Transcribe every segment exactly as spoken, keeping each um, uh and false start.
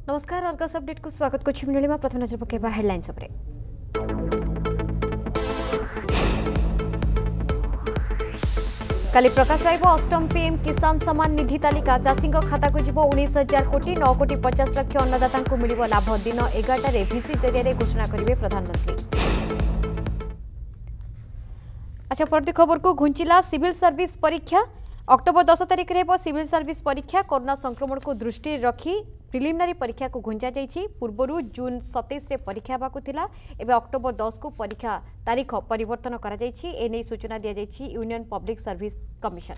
नमस्कार Argus update को स्वागत कुछ मिनिमा प्रथम नजर पकेबा हेडलाइंस उपरे। काली प्रकाश पाइब अष्टम पीएम किसान सम्मान निधि तालिका चाषी खाता को जीव उन्नीस हजार कोटी नौ कोटी पचास लाख अन्नदाता को मिलिब लाभ दिन एगारटार भिसी जरिए घोषणा करेंगे प्रधानमंत्री। अच्छा परवर्ती खबर को घुंचिला सिविल सर्विस परीक्षा अक्टोबर दस तारिख में सिविल सर्विस परीक्षा कोरोना संक्रमण को दृष्टि रखी प्रिलिमिनारी परीक्षा को घुंचा जाइछि। पूर्वरु जून सत्ताईस रे परीक्षा हेबाकु थिला एबे अक्टोबर दस को परीक्षा तारीख परिवर्तन करा जाइछि। एने सूचना दिया जाइछि यूनियन पब्लिक सर्विस कमिशन।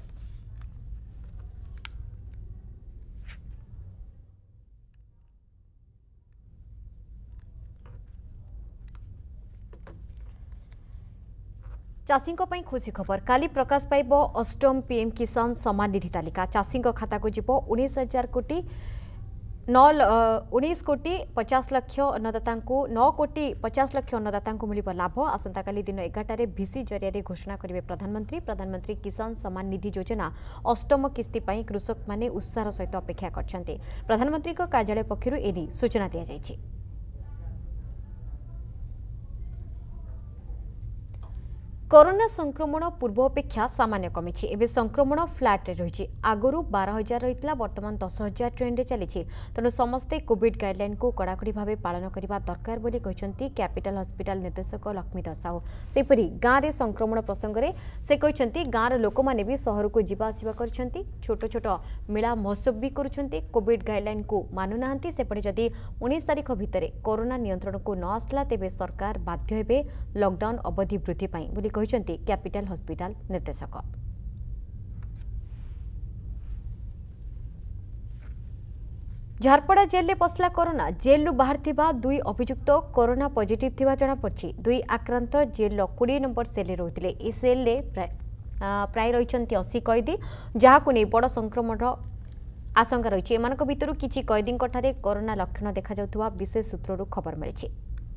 चाषी खुशी खबर काली प्रकाश पाइब अष्टम पीएम किसान सम्मान निधि तालिका चाषी खाता को जीव उन्नीस हजार कोटी नौ उन्नीस कोटी पचास लाख अन्नदाता नौ कोटी पचास लाख अन्नदाता मिलिब लाभ आसंता काली दिन एगारटार भिसी जरिए घोषणा करेंगे प्रधानमंत्री। प्रधानमंत्री किसान सम्मान निधि योजना अष्टम किस्ती पर कृषक माने उत्साह सहित अपेक्षा करछन्ते। प्रधानमंत्री कार्यालय पक्षरु एनी सूचना दिया जाइछि। कोरोना संक्रमण पूर्वापेक्षा सामान्य कमी एवं संक्रमण फ्लाट रही आगुरी बारह हजार रही बर्तमान दस हजार ट्रेंड में चली तेणु समस्ते कोविड गाइडलाइन को कड़ाकड़ी भाव पालन करने दरकार बोली कहते कैपिटल हॉस्पिटल निर्देशक लक्ष्मीधर साहू। सेपरी गाँव में संक्रमण प्रसंग में से कहते गाँव लोक मैंने भी सहर को जीवा आसिबा करछन्ति छोट छोट मेला महोत्सव भी करुछन्ति कोविड गाइडलाइन को मानुना सेपटे जदि उन्नीस तारीख भितर कोरोना नियंत्रण को न आसला तेबे सरकार बाध्य हेबे लॉकडाउन अवधि वृद्धि पाई बोली कहते कैपिटल हॉस्पिटल निर्देशक। झारपड़ा जेल में पसला कोरोना जेल बाहर थिबा दुई अभियुक्त कोरोना पॉजिटिव थिबा जଣା पड़छि। दुई आक्रांत जेल बीस नंबर सेल रोथिले ए सेल ले प्राय प्राय रहिचंती अस्सी कैदी जहाकु नै बड़ संक्रमण आशंका रही। एमानक भितरु किछि कैदींक ठारे कोरोना लक्षण देखा जाउथुवा विशेष सूत्ररु खबर मिलिछि।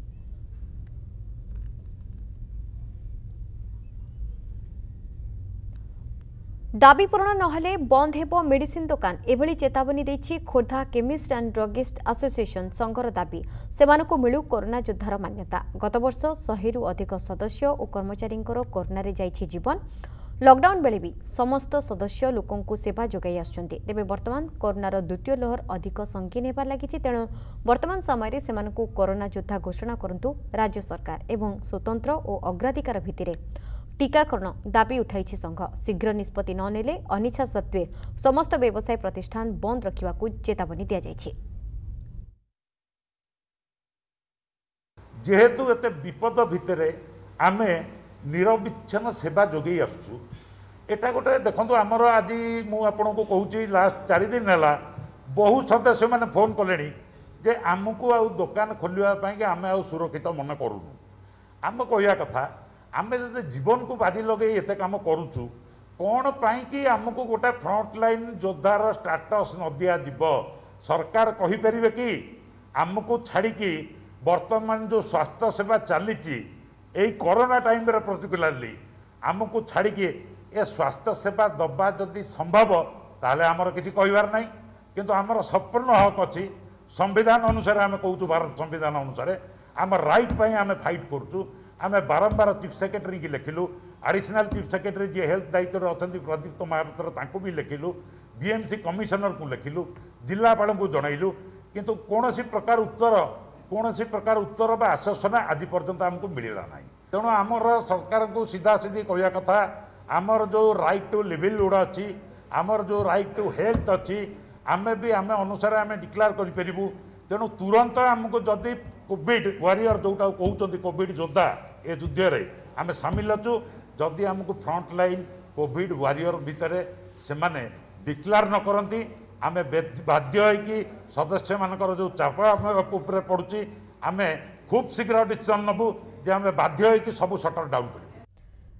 दाबी पूरण नहले बंद हेबो मेडिसिन दुकान एभली चेतावनी देछि Khordha chemist and druggist association संघर दाबी सेमानको मिलु कोरोना योद्धार मान्यता। गत वर्ष सौ रु अधिक सदस्य और कर्मचारी कोरोना रे जाइछि जीवन लॉकडाउन बेले भी समस्त सदस्य लोकों को सेवा जोगाई आसुछन्ति। तेबे वर्तमान कोरोनार द्वितीय लहर अधिक संगीन हेबार लागिछि तेणु वर्तमान समय सेमानको कोरोना योद्धा घोषणा करंतु राज्य सरकार एवं स्वतंत्र और अग्राधिकार भित्तिरे टीकाकरण दाबी उठाई संघ शीघ्र निष्पत्ति न नेले अनिच्छा सत्वे समस्त व्यवसाय प्रतिष्ठान बंद रखा चेतावनी दि जाइछि। जेहेतु एते विपद भितरे आमे निरविच्छन सेवा जोगई आसुचु एटा गोटे देखंतु आमर आज मु आपनको कहूची लास्ट चार दिन है बहुत सदस्य मैंने फोन कले जे आमको आउ दुकान खोलिया कि आमे आउ सुरक्षित मन करूनु। आम कहया कथा आमे जदि जीवन को बाजी लगे एते काम करूचु कौन पाई कि आमको गोटे फ्रंट लाइन योद्धार स्टाटस न दिया जीव सरकार कहि परिबे कि आमको छाड़ी कि वर्तमान जो स्वास्थ्य सेवा चली एई कोरोना टाइम रे पर्टिकुलरली आमको छाड़ी कि ए स्वास्थ्य सेवा दबा जदि संभव ताले आमर किछि कहिबार नाही किंतु आमर संपूर्ण हक अछि संविधान अनुसार आमे कहूचु भारत संविधान अनुसार आम राइट पई आमे फाइट करूचु। आमे बारंबार चीफ सेक्रेटरी की लिखिलु एडिशनल चीफ सेक्रेटरी जी हेल्थ दायित्व अच्छा प्रदीप्त महापात्र तांको भी लिखिलु बीएमसी कमिशनर को लिखिलु जिलापाल को जनइलु किंतु कौन सी प्रकार उत्तर कौन सी प्रकार उत्तर बा आश्वासना आज पर्यंत आमको मिलला ना। तेणु आमर सरकार को सीधा सीधी कहया कथा आमर जो राइट टू लिवलीहुड अच्छी आमर जो राइट टू हेल्थ अच्छी आमे भी आमे अनुसार आमे डिक्लेयर करि परिबु। तेणु तुरंत आमको जदि कोविड वारियर जोटा कहते कोविड योद्धा ए युद्ध रे आमे सामिल अच्छु जदि आमको फ्रंट लाइन कोविड वारियर भितर से माने डिक्लेयर न करती आमे बाध्य होइकि सदस्य मानकर जो चाप ऊपर पड़ुची आमे खूब शीघ्र डिसीजन नबु जे आमे बाध्य होइकि सब शटर डाउन करिबु।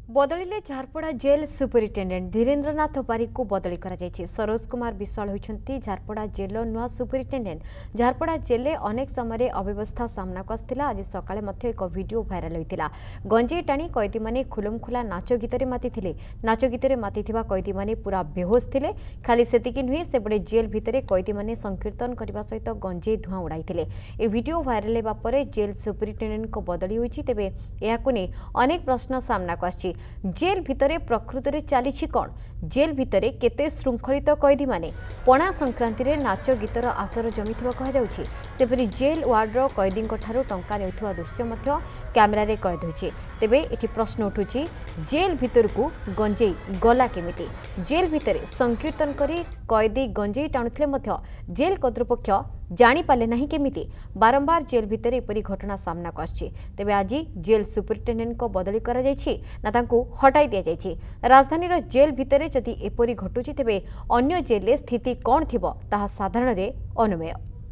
बदलिले झारपड़ा जेल सुपरिटेडेंट धीरेन्द्रनाथ बारिक को बदली करा जायछि। सरोज कुमार विश्वाल होइछन्ति झारपड़ा जेल नुआ सुपरिटेडेंट। झारपड़ा जेल अनेक समय अव्यवस्था सामना को आसथिला। आज सकाळे मध्य एक वीडियो भाइराल होइतिला। गंजेई टाणी कैदी माने खुलमखुला नाच गीतरे मातिथिले। नाच गीतरे मातिथिबा कैदी माने पूरा बेहोश थिले। खाली सेतिकी नुहे सेबडे जेल भितरे कैदी माने संकीर्तन करबा सहित गंजेई धुआं उड़ाइथिले। ए वीडियो भाइराल हेबा परे जेल सुपरिटेडेंट को बदली होइछि। तेबे एहाकु नै अनेक प्रश्न सामना को आछि। जेल भितरे प्रकृति रे चालिछि कोन? जेल भितरे केते श्रृंखलित कैदी माने पणा संक्रांति रे नाच गीतर आसर जमिथिबा कहा जाउछि। सेपरि जेल वार्डर कैदी ठारू टंका नेउथिबा दृश्य मध्य कैमेरा रे कैद होइछि। तेबे एठी प्रश्न उठुछि, जेल भितर को गंजेई गला केमिति? जेल भितरे संकीर्तन करी कैदी गंजेई टाणुथिले मध्य जेल कर्तृपक्ष जानी पाले नहीं केमिति? बारंबार जेल भितर एपरी घटना सामना को आछि। तेबे आज जेल सुपरिटेडेंट को बदली करा जायछि ना तांकु हटाई दिया जायछि? राजधानी रो जेल भितर जदि एपरी घटुछि तेबे अन्य जेल स्थिति कोन थिबो ताहा साधारण रे अनुमेय।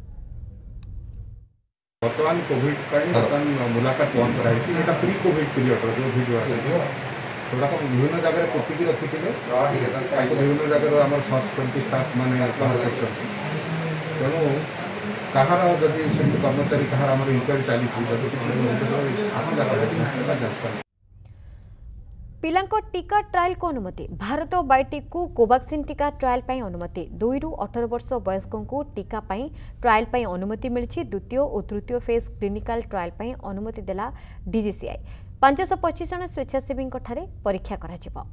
वर्तमान कोविड वर्तमान मुलाकात बंद कराई प्री कोविड पीरियड जो भिडियो थोड़ा विभिन्न जगह कोटिकी रखी थे विभिन्न जगह आम सर्च करती स्टाफ मैंने तेणु कहार जदि कर्मचारी कहार आम इनक्वारी चली आसला पिलांको टीका ट्रायल को अनुमति। भारत बायोटेक को कोवैक्सीन टीका ट्रायल पाई अनुमति। दुई रु अठारह वर्ष वयस्कों को टीका पाई ट्रायल पाई अनुमति मिली। द्वितीय और तृतीय फेज क्लिनिकल ट्रायल पाई अनुमति देला डीजीसीआई। पांच सौ पच्चीस जन स्वेच्छासेवी परीक्षा करा।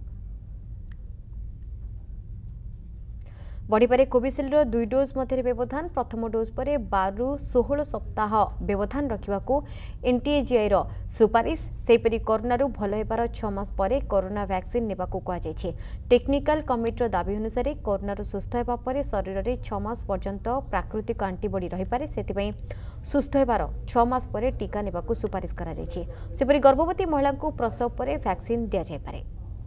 बढ़ीपे कोविशील्ड दुई डोज मध्य व्यवधान। प्रथम डोज पर बारह रु सोलह सप्ताह व्यवधान रखा एनटीएजीआई सुपारिश। सेपरी कोरोना भल होबार छह मास पर कोरोना वैक्सीन नेबा को कहुछि। टेक्निकल कमिटीर दाबी अनुसार कोरोना सुस्थ होबा पर शरीर में छह मास पर्यंत प्राकृतिक आंटीबॉडी रही पारे। सेतिपई सुस्थ होबार छह मास पर टीका नेबा को सुपारिश करा जायछि। सेपरी गर्भवती महिला को प्रसव पर वैक्सीन दिया जाय पारे।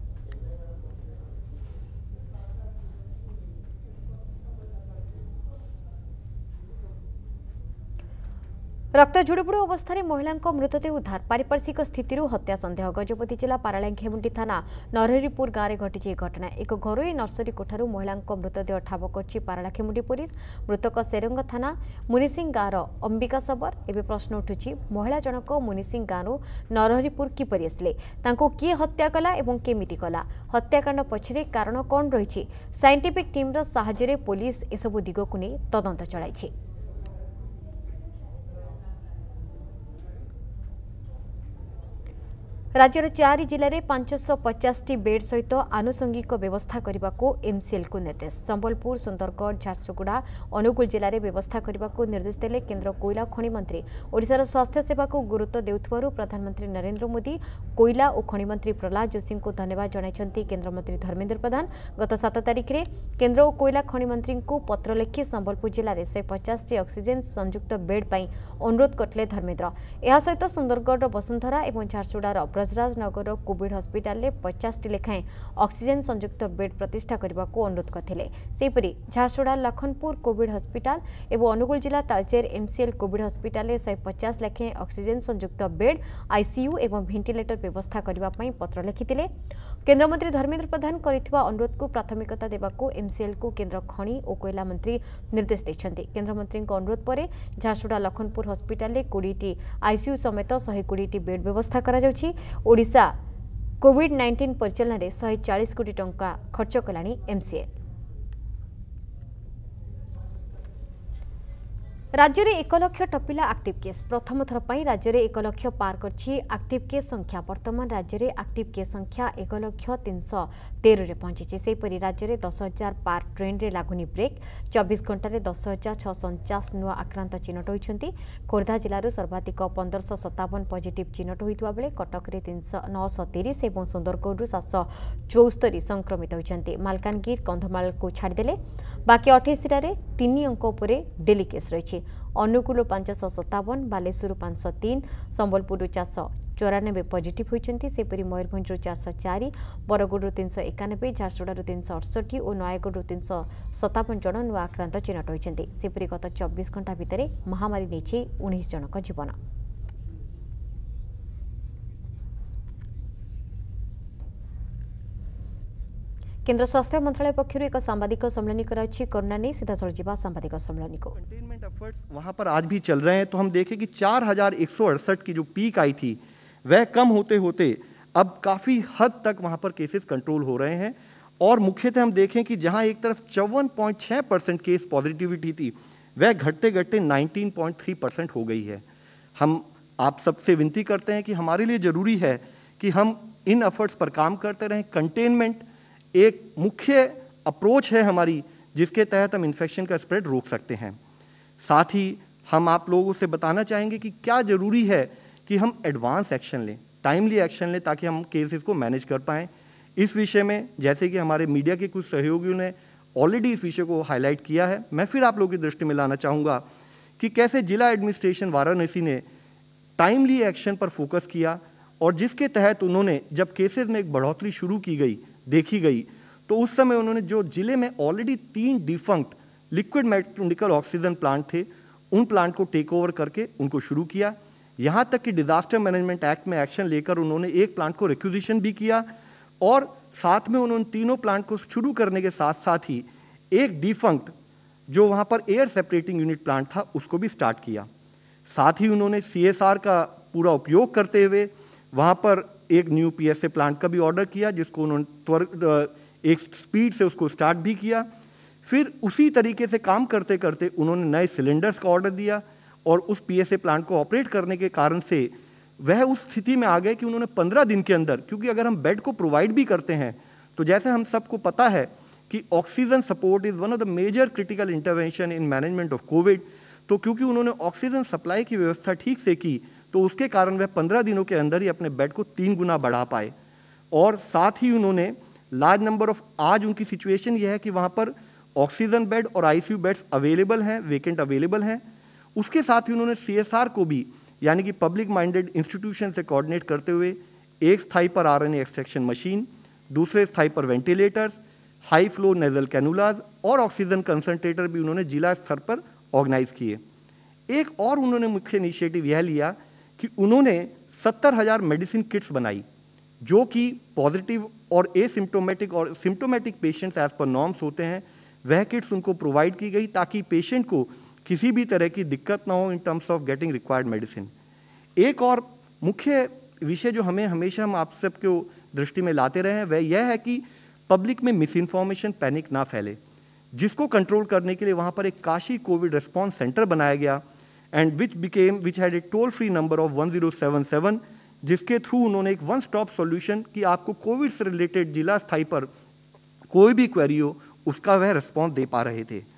रक्त जुड़ुबुड़ अवस्था महिला मृतदेह उद्धार। पारिपार्श्विक स्थिति हत्या संदेह। गजपति जिला पारालाखेमुंडी थाना नरहरिपुर गांव में घटी घटना। एक घरोई नर्सरी कोठारू महिला मृतदेह ठाब कर पारालाखेमुंडी पुलिस। मृतक सेरंग थाना मुनिसिंह गांव अंबिका सबर। एवं प्रश्न उठुछि, महिला जनक मुनिसिंह गांव नरहरिपुर किपरि आसिले? तांको किए हत्या कला एवं केमिति कला? हत्याकांड पछरे कारण कौन रही? साइंटिफिक टीम साहाय्य पुलिस एसबू दिगकु नहीं तदंत चलाइछि। राज्यर चारि जिले में पांच सौ पचास टी बेड सहित आनुषंगिक व्यवस्था करने को एमसीएल को निर्देश। संबलपुर, सुंदरगढ़, झारसुगुड़ा, अनुगुल जिले में व्यवस्था करने को निर्देश देले केंद्र कोयला खनि मंत्री। ओडिशार स्वास्थ्य सेवा को गुरुत्व देउथबारु प्रधानमंत्री नरेंद्र मोदी कोयला और खनि मंत्री प्रहलाद जोशी को धन्यवाद जणाइछन्ति केंद्रमंत्री धर्मेंद्र प्रधान। गत सात तारिख में केंद्र और कोयला खनि मंत्री को पत्र लिखि संबलपुर जिले में शहे पचास टी ऑक्सीजन संयुक्त बेड पर अनुरोध करते धर्मेंद्र। यह सहित सुंदरगढ़ वसुंधरा और झारसुगुड़ार ब्रजराजनगर कोविड हस्पिटाल में पचास टी लेखाएं ऑक्सीजन संयुक्त बेड प्रतिष्ठा करने को अनुरोध करते। सेहीपरि झारसुगुड़ा लखनपुर कोविड हस्पिटाल और अनुगुल जिला तालचेर एमसीएल कोविड हस्पिटाल में शहे पचास लेखाएं ऑक्सीजन संयुक्त बेड, आईसीयू और भेंटिलेटर व्यवस्था करने पत्र लिखिते। केंद्रमंत्री धर्मेंद्र प्रधान करिथिबा अनुरोध को प्राथमिकता देवाको एमसीएल को केंद्र खनि और कोयला मंत्री निर्देश देछन्ति। केंद्रमंत्री अनुरोध पर झारसुगुड़ा लखनपुर हस्पिटाल में बीस टी आईसीयू समेत एक सौ बीस टी बेड व्यवस्था करा जाउछि। ओडिशा कोविड नाइंटीन परिचालन में एक सौ चालीस कोटी टंका खर्च कलानी एमसीएल। राज्य में एक लक्ष टपिला एक्टिव केस। प्रथम थर पर राज्य में एक लक्ष पार करछि एक्टिव केस संख्या। वर्तमान राज्य में एक्टिव केस संख्या एक लक्ष तीन सौ तेरह पहुंची। सेपरी राज्य में दस हजार पार ट्रेन रे लागुनी ब्रेक। चौबीस घंटे दस हजार छःश उनचास नुआ आक्रांत चिन्हट होती। खोर्धा जिलूर सर्वाधिक पंदरश सतावन पजिट चिन्हट होता बेले कटक में तीन नौश तीस और सुंदरगढ़ सातश चौस्तरी संक्रमित होती। मालकानगिरी कंधमाल को छाड़देले बाकी अठाईस जिले में तीन अंक उपर डेली केस रही। अनुगुल पांचश सतावन, बालेश्वर पांच सौ तीन, संबलपुर चारश चौरानबे पजिट होती। सेपरी मयूरभंज चारश चार, बरगढ़ तीन सौ एकानबे, झारसुगुड़ा तीन सौ अड़सठी और नयागढ़ तीन सौ सतावन जन नुआ आक्रांत चिन्हट होती। सेपरी गत चौबीस घंटा भितर महामारी नहीं उन्नीस जनक जीवन। केंद्र स्वास्थ्य मंत्रालय पक्षर एक सांबादिक सम्मेलन कराई कोरोना नहीं सीधा सड़जा सांबादिक सम्मेलन को कंटेनमेंट एफर्ट्स वहां पर आज भी चल रहे हैं। तो हम देखें कि चार हजार एक सौ अड़सठ की जो पीक आई थी वह कम होते होते अब काफी हद तक वहां पर केसेस कंट्रोल हो रहे हैं। और मुख्यतः हम देखें कि जहां एक तरफ चौवन पॉइंट छह परसेंट केस पॉजिटिविटी थी वह घटते घटते उन्नीस पॉइंट तीन परसेंट हो गई है। हम आप सबसे विनती करते हैं कि हमारे लिए जरूरी है कि हम इन एफर्ट्स पर काम करते रहें। कंटेनमेंट एक मुख्य अप्रोच है हमारी जिसके तहत हम इन्फेक्शन का स्प्रेड रोक सकते हैं। साथ ही हम आप लोगों से बताना चाहेंगे कि क्या जरूरी है कि हम एडवांस एक्शन लें, टाइमली एक्शन लें ताकि हम केसेस को मैनेज कर पाएं। इस विषय में जैसे कि हमारे मीडिया के कुछ सहयोगियों ने ऑलरेडी इस विषय को हाईलाइट किया है, मैं फिर आप लोगों की दृष्टि में लाना चाहूंगा कि कैसे जिला एडमिनिस्ट्रेशन वाराणसी ने टाइमली एक्शन पर फोकस किया और जिसके तहत उन्होंने जब केसेस में एक बढ़ोतरी शुरू की गई देखी गई तो उस समय उन्होंने जो जिले में ऑलरेडी तीन defunct liquid medical oxygen plant थे उन प्लांट को टेक ओवर करके उनको शुरू किया। यहां तक कि डिजास्टर मैनेजमेंट एक्ट में एक्शन लेकर उन्होंने एक प्लांट को रिक्विजिशन भी किया और साथ में उन्होंने तीनों प्लांट को शुरू करने के साथ साथ ही एक डिफंक्ट जो वहां पर एयर सेपरेटिंग यूनिट प्लांट था उसको भी स्टार्ट किया। साथ ही उन्होंने सीएसआर का पूरा उपयोग करते हुए वहां पर एक न्यू पीएसए प्लांट का भी ऑर्डर किया जिसको उन्होंने त्वरित एक स्पीड से उसको स्टार्ट भी किया। फिर उसी तरीके से काम करते करते उन्होंने नए सिलेंडर्स का ऑर्डर दिया और उस पीएसए प्लांट को ऑपरेट करने के कारण से वह उस स्थिति में आ गए कि उन्होंने पंद्रह दिन के अंदर, क्योंकि अगर हम बेड को प्रोवाइड भी करते हैं तो जैसे हम सबको पता है कि oxygen support is one of the major critical intervention in management of covid, तो क्योंकि उन्होंने ऑक्सीजन सप्लाई की व्यवस्था ठीक से की तो उसके कारण वह पंद्रह दिनों के अंदर ही अपने बेड को तीन गुना बढ़ा पाए। और साथ ही उन्होंने लार्ज नंबर ऑफ, आज उनकी सिचुएशन यह है कि वहां पर ऑक्सीजन बेड और आईसीयू बेड्स अवेलेबल हैं, वेकेंट अवेलेबल हैं। उसके साथ ही उन्होंने सीएसआर को भी यानी कि पब्लिक माइंडेड इंस्टीट्यूशन से कोऑर्डिनेट करते हुए एक स्थाई पर आरएनए एक्सट्रैक्शन मशीन, दूसरे स्थाई पर ventilators, high flow nasal cannulas और ऑक्सीजन कंसंट्रेटर भी उन्होंने जिला स्तर पर ऑर्गेनाइज किए। एक और उन्होंने मुख्य इनिशिएटिव यह लिया कि उन्होंने सत्तर हजार मेडिसिन किट्स बनाई जो कि पॉजिटिव और एसिम्टोमेटिक और symptomatic patients as per norms होते हैं वह किट्स उनको प्रोवाइड की गई ताकि पेशेंट को किसी भी तरह की दिक्कत ना हो in terms of getting required medicine. एक और मुख्य विषय जो हमें हमेशा हम आप सबको दृष्टि में लाते रहे हैं वह यह है कि पब्लिक में मिस इन्फॉर्मेशन, पैनिक ना फैले, जिसको कंट्रोल करने के लिए वहां पर एक काशी कोविड रिस्पॉन्स सेंटर बनाया गया and which became which had a toll free number of one zero seven seven, जिसके थ्रू उन्होंने एक वन स्टॉप सॉल्यूशन कि आपको कोविड से रिलेटेड जिला स्थाई पर कोई भी क्वेरी हो उसका वह रिस्पॉन्स दे पा रहे थे।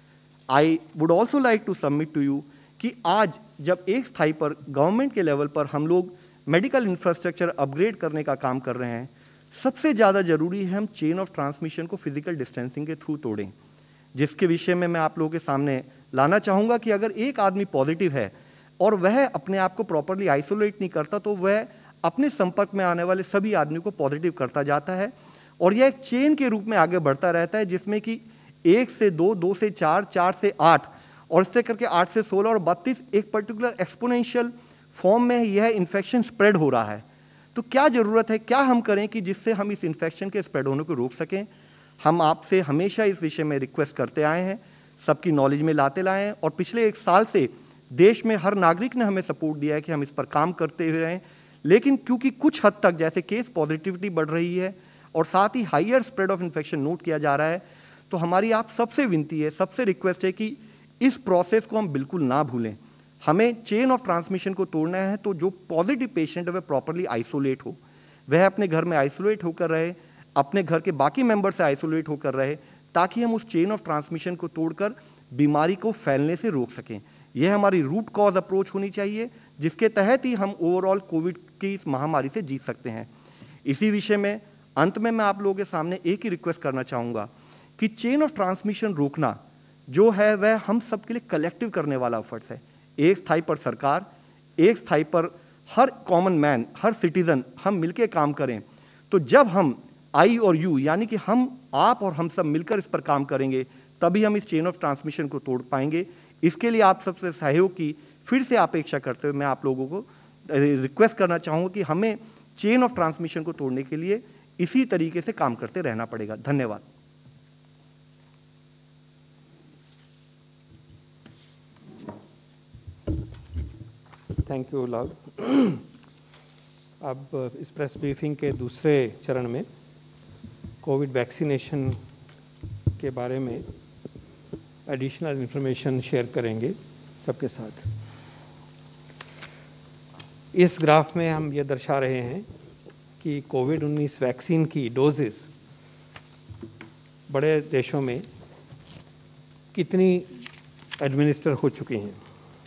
I would also like to submit to you कि आज जब एक स्थाई पर गवर्नमेंट के लेवल पर हम लोग मेडिकल इंफ्रास्ट्रक्चर अपग्रेड करने का काम कर रहे हैं, सबसे ज्यादा जरूरी है हम चेन ऑफ ट्रांसमिशन को फिजिकल डिस्टेंसिंग के थ्रू तोड़ें, जिसके विषय में मैं आप लोगों के सामने लाना चाहूंगा कि अगर एक आदमी पॉजिटिव है और वह अपने आप को प्रॉपरली आइसोलेट नहीं करता तो वह अपने संपर्क में आने वाले सभी आदमियों को पॉजिटिव करता जाता है और यह एक चेन के रूप में आगे बढ़ता रहता है जिसमें कि एक से दो, दो से चार, चार से आठ और इससे करके आठ से सोलह और बत्तीस एक पर्टिकुलर एक्सपोनेंशियल फॉर्म में यह इन्फेक्शन स्प्रेड हो रहा है। तो क्या जरूरत है, क्या हम करें कि जिससे हम इस इन्फेक्शन के स्प्रेड होने को रोक सकें। हम आपसे हमेशा इस विषय में रिक्वेस्ट करते आए हैं, सबकी नॉलेज में लाते लाए हैं और पिछले एक साल से देश में हर नागरिक ने हमें सपोर्ट दिया है कि हम इस पर काम करते हुए रहें। लेकिन क्योंकि कुछ हद तक जैसे केस पॉजिटिविटी बढ़ रही है और साथ ही higher spread of infection note किया जा रहा है, तो हमारी आप सबसे विनती है, सबसे रिक्वेस्ट है कि इस प्रोसेस को हम बिल्कुल ना भूलें। हमें चेन ऑफ ट्रांसमिशन को तोड़ना है तो जो पॉजिटिव पेशेंट है वह प्रॉपरली आइसोलेट हो, वह अपने घर में आइसोलेट होकर रहे, अपने घर के बाकी मेंबर से आइसोलेट होकर रहे, ताकि हम उस चेन ऑफ ट्रांसमिशन को तोड़कर बीमारी को फैलने से रोक सकें। यह हमारी रूट कॉज अप्रोच होनी चाहिए जिसके तहत ही हम ओवरऑल कोविड की इस महामारी से जीत सकते हैं। इसी विषय में अंत में मैं आप लोगों के सामने एक ही रिक्वेस्ट करना चाहूंगा कि चेन ऑफ ट्रांसमिशन रोकना जो है वह हम सबके लिए कलेक्टिव करने वाला एफर्ट्स है। एक स्थाई पर सरकार, एक स्थाई पर हर कॉमन मैन, हर सिटीजन हम मिलकर काम करें, तो जब हम आई और यू यानी कि हम, आप और हम सब मिलकर इस पर काम करेंगे तभी हम इस चेन ऑफ ट्रांसमिशन को तोड़ पाएंगे। इसके लिए आप सबसे सहयोग की फिर से अपेक्षा करते हुए मैं आप लोगों को रिक्वेस्ट करना चाहूंगा कि हमें चेन ऑफ ट्रांसमिशन को तोड़ने के लिए इसी तरीके से काम करते रहना पड़ेगा। धन्यवाद। Thank you Lal. अब इस प्रेस ब्रीफिंग के दूसरे चरण में कोविड वैक्सीनेशन के बारे में एडिशनल इंफॉर्मेशन शेयर करेंगे सबके साथ। इस ग्राफ में हम ये दर्शा रहे हैं कि कोविड उन्नीस वैक्सीन की डोजेस बड़े देशों में कितनी एडमिनिस्टर हो चुकी हैं।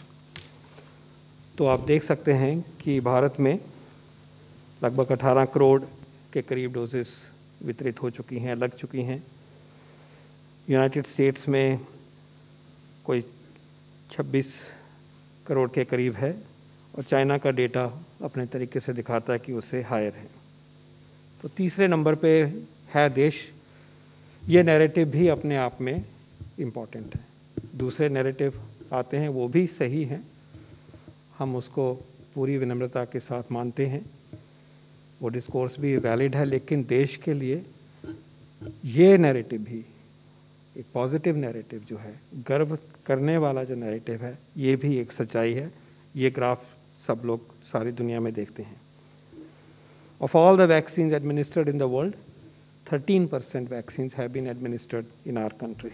तो आप देख सकते हैं कि भारत में लगभग अठारह करोड़ के करीब डोजेस वितरित हो चुकी हैं, लग चुकी हैं। यूनाइटेड स्टेट्स में कोई छब्बीस करोड़ के करीब है और चाइना का डेटा अपने तरीके से दिखाता है कि उससे हायर है। तो तीसरे नंबर पे है देश। ये नैरेटिव भी अपने आप में इम्पॉर्टेंट है। दूसरे नैरेटिव आते हैं वो भी सही हैं, हम उसको पूरी विनम्रता के साथ मानते हैं, वो डिस्कोर्स भी वैलिड है, लेकिन देश के लिए ये नैरेटिव भी एक पॉजिटिव नैरेटिव जो है, गर्व करने वाला जो नैरेटिव है, ये भी एक सच्चाई है। ये ग्राफ सब लोग सारी दुनिया में देखते हैं। Of all the vaccines administered in the world, thirteen percent vaccines have been administered in our country.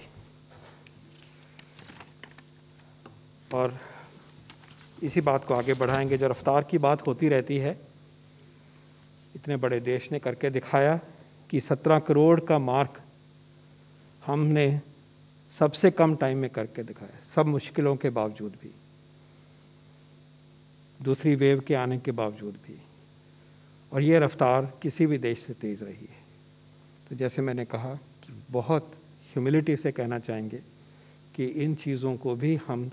और इसी बात को आगे बढ़ाएंगे। जो रफ्तार की बात होती रहती है, इतने बड़े देश ने करके दिखाया कि सत्रह करोड़ का मार्क हमने सबसे कम टाइम में करके दिखाया, सब मुश्किलों के बावजूद भी, दूसरी वेव के आने के बावजूद भी। और ये रफ्तार किसी भी देश से तेज रही है। तो जैसे मैंने कहा कि बहुत ह्यूमिलिटी से कहना चाहेंगे कि इन चीज़ों को भी हम,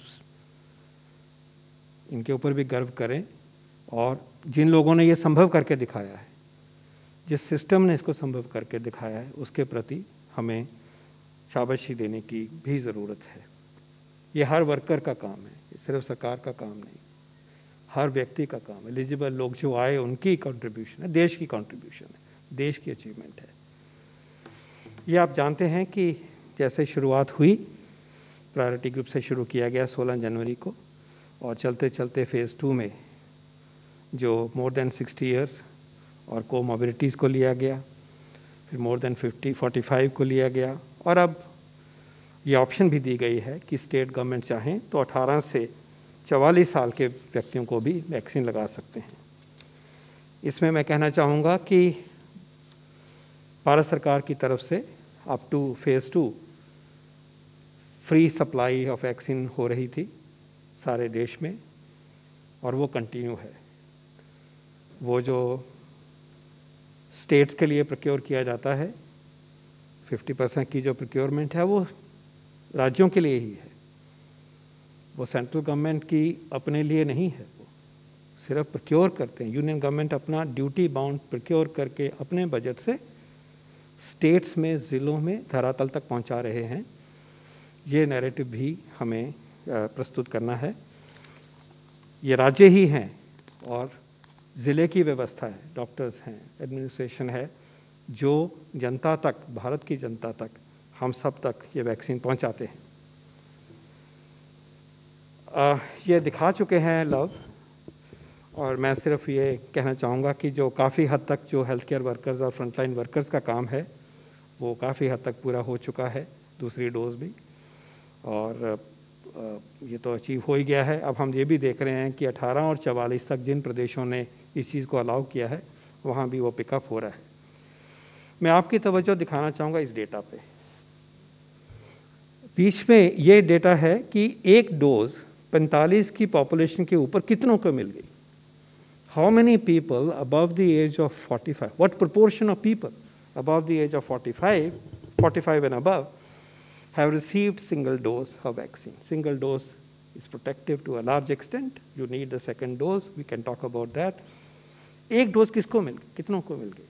इनके ऊपर भी गर्व करें। और जिन लोगों ने ये संभव करके दिखाया है, जिस सिस्टम ने इसको संभव करके दिखाया है, उसके प्रति हमें शाबाशी देने की भी ज़रूरत है। ये हर वर्कर का काम है, ये सिर्फ सरकार का काम नहीं, हर व्यक्ति का काम है। एलिजिबल लोग जो आए उनकी कंट्रीब्यूशन है, देश की कंट्रीब्यूशन है, देश की अचीवमेंट है। ये आप जानते हैं कि जैसे शुरुआत हुई, प्रायोरिटी ग्रुप से शुरू किया गया सोलह जनवरी को, और चलते चलते फेज़ टू में जो मोर देन सिक्सटी ईयर्स और कोमॉर्बिडिटीज़ को लिया गया, फिर more than fifty forty five को लिया गया, और अब ये ऑप्शन भी दी गई है कि स्टेट गवर्नमेंट चाहें तो अठारह से चवालीस साल के व्यक्तियों को भी वैक्सीन लगा सकते हैं। इसमें मैं कहना चाहूँगा कि भारत सरकार की तरफ से up to phase two free supply of vaccine हो रही थी सारे देश में, और वो कंटिन्यू है। वो जो स्टेट्स के लिए प्रोक्योर किया जाता है, फिफ्टी परसेंट की जो प्रोक्योरमेंट है, वो राज्यों के लिए ही है, वो सेंट्रल गवर्नमेंट की अपने लिए नहीं है। वो सिर्फ प्रोक्योर करते हैं। यूनियन गवर्नमेंट अपना ड्यूटी बाउंड प्रोक्योर करके अपने बजट से स्टेट्स में, ज़िलों में, धरातल तक पहुंचा रहे हैं। ये नैरेटिव भी हमें प्रस्तुत करना है। ये राज्य ही हैं और ज़िले की व्यवस्था है, डॉक्टर्स हैं, एडमिनिस्ट्रेशन है, जो जनता तक, भारत की जनता तक, हम सब तक ये वैक्सीन पहुंचाते हैं। आ, ये दिखा चुके हैं लव, और मैं सिर्फ ये कहना चाहूँगा कि जो काफ़ी हद तक जो हेल्थ केयर वर्कर्स और फ्रंटलाइन वर्कर्स का काम है, वो काफ़ी हद तक पूरा हो चुका है, दूसरी डोज भी, और ये तो अचीव हो ही गया है। अब हम ये भी देख रहे हैं कि अठारह और चवालीस तक जिन प्रदेशों ने इस चीज़ को अलाउ किया है, वहाँ भी वो पिकअप हो रहा है। मैं आपकी तवज्जो दिखाना चाहूँगा इस डेटा पे। बीच में ये डेटा है कि एक डोज पैंतालीस की पॉपुलेशन के ऊपर कितनों को मिल गई। How many people above the age of forty five, what proportion of people above the age of forty-five, forty-five and above have received single dose of vaccine. Single dose is protective to a large extent. You need the second dose. We can talk about that. एक dose किसको मिल गई, कितनों को मिल गई?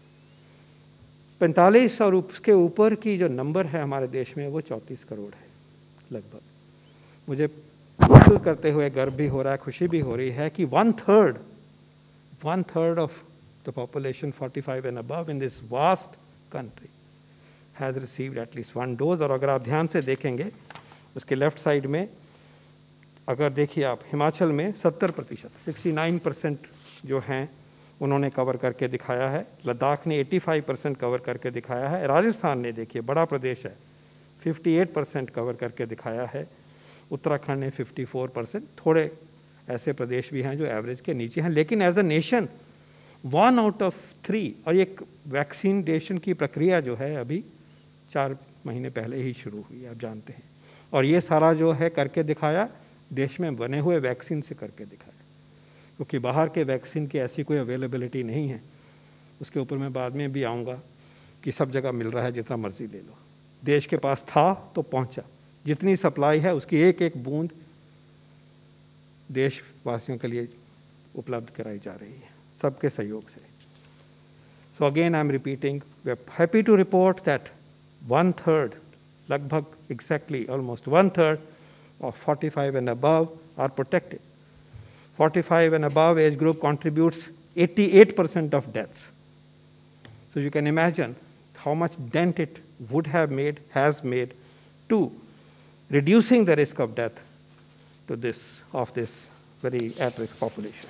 पैंतालीस और उसके ऊपर की जो नंबर है हमारे देश में, वो चौंतीस करोड़ है लगभग। मुझे महसूस करते हुए गर्व भी हो रहा है, खुशी भी हो रही है कि one third one third of the the population forty-five and above in this vast country has received at least one dose. और अगर आप ध्यान से देखेंगे उसके लेफ्ट साइड में, अगर देखिए आप, हिमाचल में सत्तर प्रतिशत सिक्सटी नाइन परसेंट जो हैं उन्होंने कवर करके दिखाया है, लद्दाख ने पचासी परसेंट कवर करके दिखाया है, राजस्थान ने देखिए बड़ा प्रदेश है अट्ठावन परसेंट कवर करके दिखाया है, उत्तराखंड ने चौवन परसेंट, थोड़े ऐसे प्रदेश भी हैं जो एवरेज के नीचे हैं, लेकिन as a nation one out of three, और ये वैक्सीनेशन की प्रक्रिया जो है अभी चार महीने पहले ही शुरू हुई, आप जानते हैं, और ये सारा जो है करके दिखाया देश में बने हुए वैक्सीन से करके दिखाया, क्योंकि बाहर के वैक्सीन की ऐसी कोई अवेलेबिलिटी नहीं है। उसके ऊपर मैं बाद में भी आऊँगा कि सब जगह मिल रहा है, जितना मर्जी ले लो। देश के पास था तो पहुंचा, जितनी सप्लाई है उसकी एक एक बूंद देशवासियों के लिए उपलब्ध कराई जा रही है सबके सहयोग से। So again I am repeating, we are happy to report that one third, लगभग exactly almost one third of forty-five and above are protected. forty-five and above age group contributes eighty-eight percent of deaths. So you can imagine how much dent it would have made, has made, to reducing the risk of death to this, of this very at-risk population.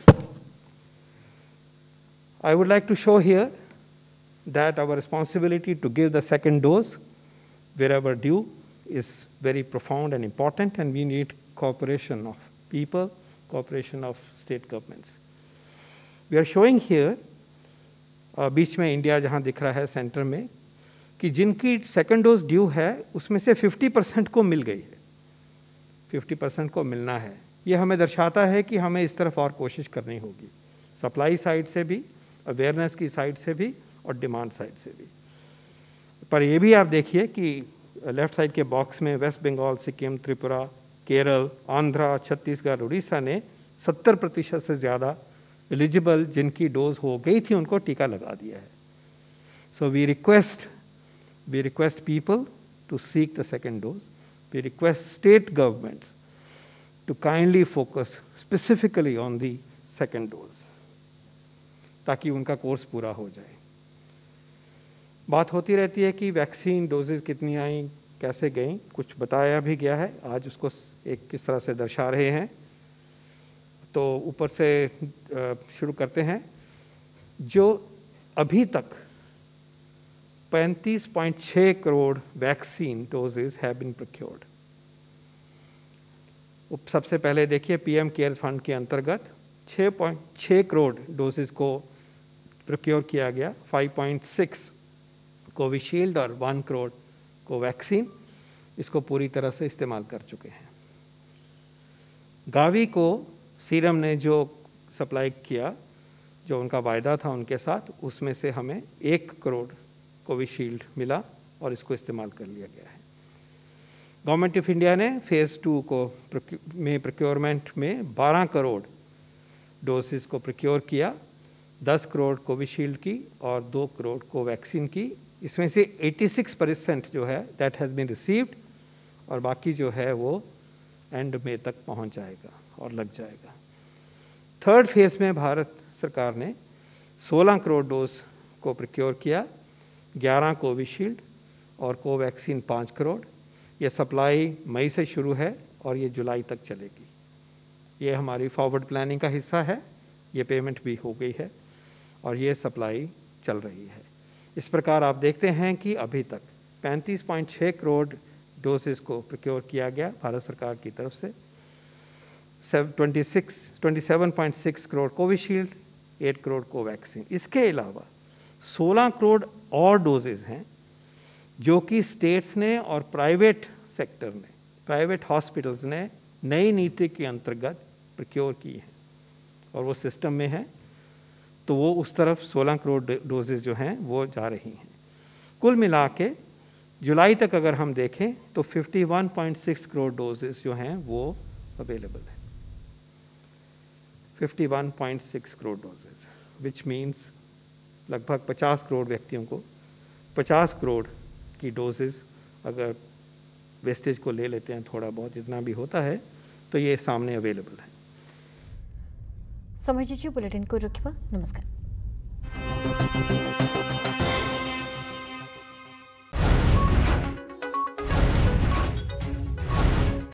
I would like to show here that our responsibility to give the second dose wherever due is very profound and important, and we need cooperation of people, cooperation of state governments. We are showing here, uh, बीच में India जहां दिख रहा है centre में, कि जिनकी second dose due है उसमें से पचास परसेंट को मिल गई है, पचास परसेंट को मिलना है। ये हमें दर्शाता है कि हमें इस तरफ और कोशिश करनी होगी, सप्लाई साइड से भी, अवेयरनेस की साइड से भी और डिमांड साइड से भी। पर ये भी आप देखिए कि लेफ्ट साइड के बॉक्स में वेस्ट बंगाल, सिक्किम, त्रिपुरा, केरल, आंध्रा, छत्तीसगढ़, उड़ीसा ने सत्तर प्रतिशत से ज़्यादा एलिजिबल जिनकी डोज हो गई थी उनको टीका लगा दिया है। So we request we request people to seek the second dose. We request state governments to kindly focus specifically on the second dose, ताकि उनका कोर्स पूरा हो जाए। बात होती रहती है कि वैक्सीन डोजेज कितनी आई, कैसे गई, कुछ बताया भी गया है, आज उसको एक किस तरह से दर्शा रहे हैं। तो ऊपर से शुरू करते हैं। जो अभी तक पैंतीस पॉइंट छह crore vaccine doses have been procured. सबसे पहले देखिए पीएम केयर्स फंड के अंतर्गत छह पॉइंट छह करोड़ डोजेज को प्रोक्योर किया गया, पाँच पॉइंट छह कोविशील्ड और वन करोड़ कोवैक्सीन इसको पूरी तरह से इस्तेमाल कर चुके हैं। गावी को सीरम ने जो सप्लाई किया, जो उनका वायदा था उनके साथ, उसमें से हमें एक करोड़ कोविशील्ड मिला और इसको इस्तेमाल कर लिया गया है। गवर्नमेंट ऑफ इंडिया ने फेज टू को में प्रोक्योरमेंट में बारह करोड़ डोसेस को प्रोक्योर किया, दस करोड़ कोविशील्ड की और दो करोड़ कोवैक्सीन की। इसमें से छियासी परसेंट जो है दैट हैज़ बीन रिसीव्ड और बाकी जो है वो एंड में तक पहुंच जाएगा और लग जाएगा। थर्ड फेज में भारत सरकार ने सोलह करोड़ डोज को प्रोक्योर किया, ग्यारह कोविशील्ड और कोवैक्सीन पाँच करोड़। ये सप्लाई मई से शुरू है और ये जुलाई तक चलेगी। ये हमारी फॉरवर्ड प्लानिंग का हिस्सा है, ये पेमेंट भी हो गई है और ये सप्लाई चल रही है। इस प्रकार आप देखते हैं कि अभी तक पैंतीस पॉइंट छह करोड़ डोजेस को प्रोक्योर किया गया भारत सरकार की तरफ से, सत्ताईस पॉइंट छह करोड़ कोविशील्ड, आठ करोड़ कोवैक्सीन। इसके अलावा सोलह करोड़ और डोजेस हैं जो कि स्टेट्स ने और प्राइवेट सेक्टर ने, प्राइवेट हॉस्पिटल्स ने नई नीति के अंतर्गत प्रोक्योर की हैं और वो सिस्टम में है। तो वो उस तरफ सोलह करोड़ डोजेज जो हैं वो जा रही हैं। कुल मिला के जुलाई तक अगर हम देखें तो इक्यावन पॉइंट छह करोड़ डोजेस जो हैं वो अवेलेबल है। इक्यावन पॉइंट छह करोड़ डोजेस, विच मीन्स लगभग पचास करोड़ व्यक्तियों को, पचास करोड़ की डोजेस अगर वेस्टेज को ले लेते हैं, थोड़ा बहुत जितना भी होता है, तो ये सामने अवेलेबल है। समझिए बुलेटिन को रखिबा। नमस्कार।